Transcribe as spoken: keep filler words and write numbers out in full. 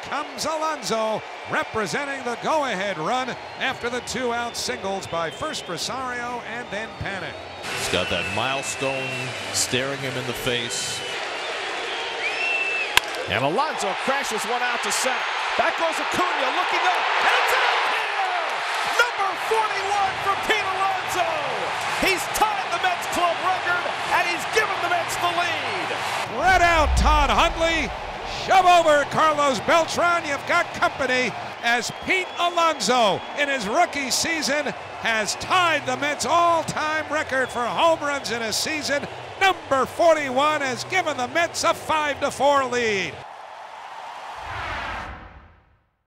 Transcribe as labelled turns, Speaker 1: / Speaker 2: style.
Speaker 1: comes Alonso, representing the go-ahead run after the two-out singles by first Rosario and then Panic.
Speaker 2: He's got that milestone staring him in the face.
Speaker 3: And Alonso crashes one out to center. Back goes Acuna, looking up, and it's out here! Number forty-one from Pete Alonso! He's tied the Mets club record, and he's given the Mets the lead!
Speaker 1: Spread out Todd Hundley, shove over Carlos Beltran, you've got company as Pete Alonso in his rookie season has tied the Mets all-time record for home runs in a season. Number forty-one has given the Mets a five to four lead.